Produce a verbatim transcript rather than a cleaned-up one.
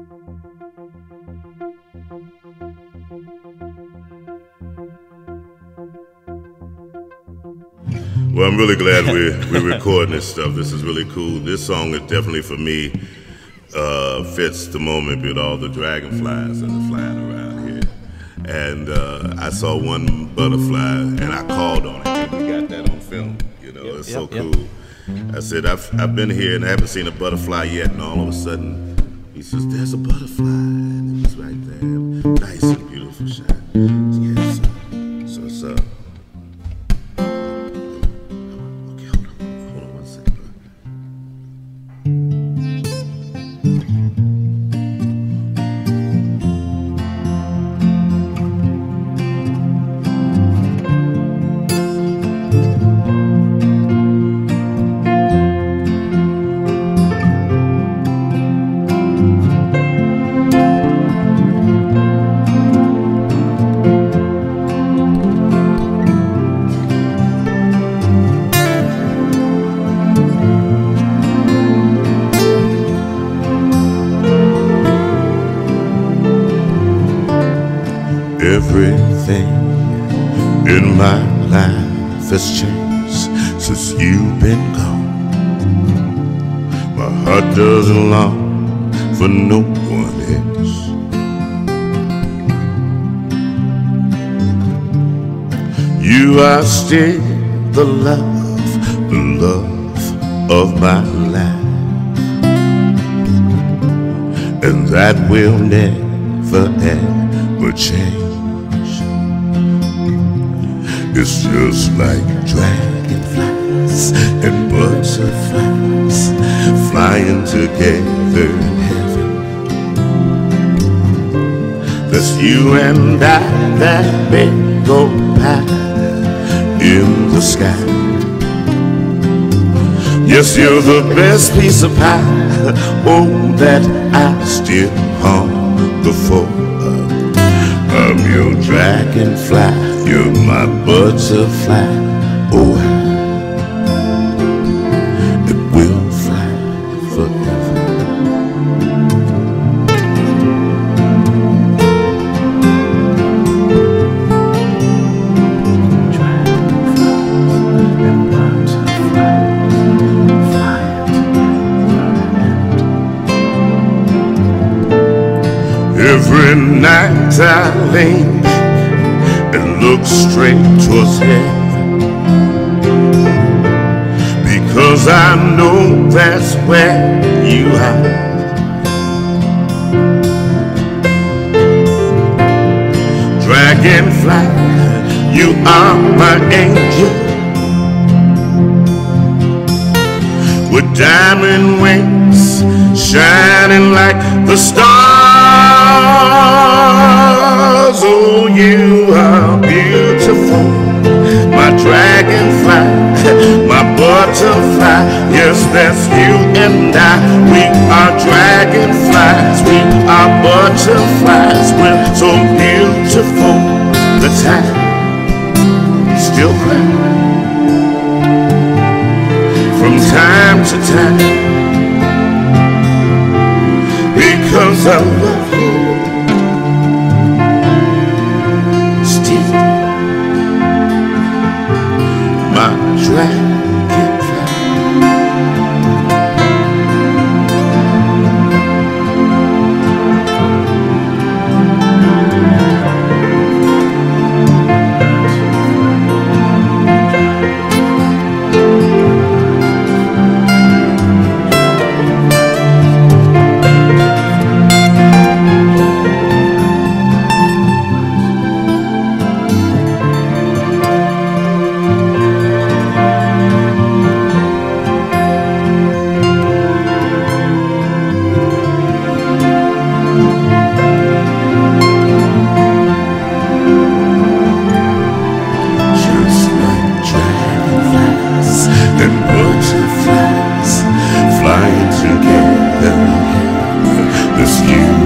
Well, I'm really glad we're, we're recording this stuff. This is really cool. This song is definitely, for me, uh, fits the moment with all the dragonflies that are flying around here. And uh, I saw one butterfly, and I called on it. And we got that on film. You know, yep, it's yep, so cool. Yep. I said, I've, I've been here and I haven't seen a butterfly yet. And all of a sudden, he says, there's a butterfly. And it was right there. Nice and beautiful shot. Yeah, so, so it's uh, everything in my life has changed since you've been gone. My heart doesn't long for no one else. You are still the love, the love of my life, and that will never ever change. It's just like dragonflies and butterflies flying together in heaven. There's you and I that may go by in the sky. Yes, you're the best piece of pie, oh, that I still hunger for. I'm your dragonfly, you're my butterfly, oh, it will fly forever. Dragonflies and butterflies flying together. Every night I lay and look straight towards heaven, because I know that's where you are. Dragonfly, you are my angel, with diamond wings shining like the stars. Oh, you are beautiful, my dragonfly, my butterfly. Yes, that's you and I. We are dragonflies, we are butterflies. We're so beautiful, the time still flies from time to time, because I love you. Butterflies flying together, this you